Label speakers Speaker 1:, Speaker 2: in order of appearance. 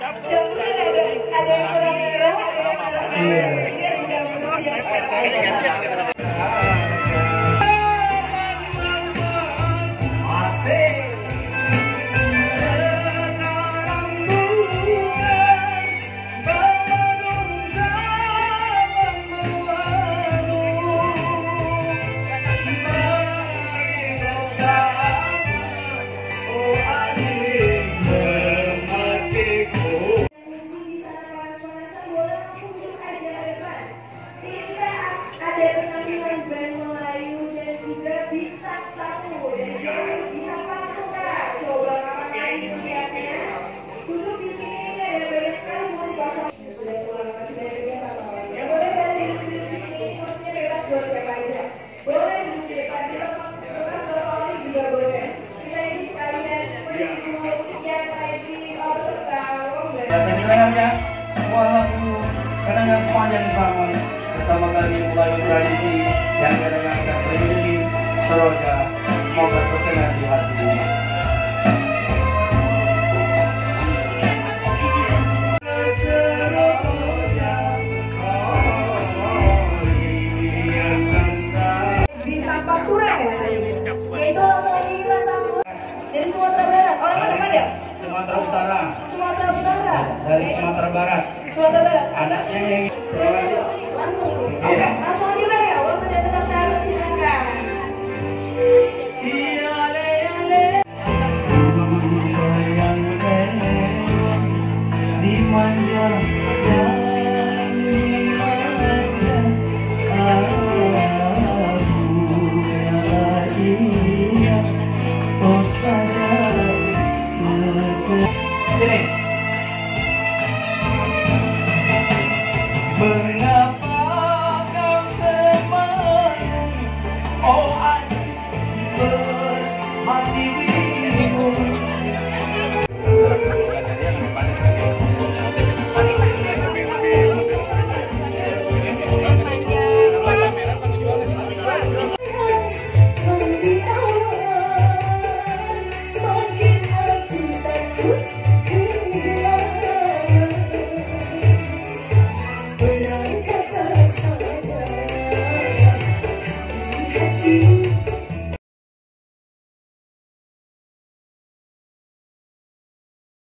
Speaker 1: Jamurnya ada yang kurang merah, ada yang kurang merah. Ini ada jamur biasa. Ada penampilan band Melayu dan juga bintang tamu dan bintang tamu Kak. Coba kakak ini lihatnya. Khusus di sini ada banyak sekali musik kosong. Sudah pulang masih banyak yang yang boleh berada duduk di sini. Kursinya bebas buat siapa aja. Boleh duduk di depan kita, bekas berpoli juga boleh. Kita ini sekalian menuju yang lagi peserta lomba.
Speaker 2: Saya mendengarkan sebuah lagu kenangan sepanjang zaman. Bersama kami mulai tradisi yang didengarkan berdiri Seroja, semoga berkenan di hati.
Speaker 1: Bintang Pantura ya tadi. Yaitu langsung aja kita sambut dari Sumatera Barat. Orang mana ada?
Speaker 2: Sumatera Utara.
Speaker 1: Sumatera Utara.
Speaker 2: Dari Sumatera Barat.
Speaker 1: Sumatera Barat.
Speaker 2: Anaknya yang
Speaker 1: langsung sih.
Speaker 2: Iya.
Speaker 1: Langsung aja Bang ya. Waktu datang ke sana silakan.
Speaker 2: Dimanja jangan dimanja aku yang iya oh sadar sini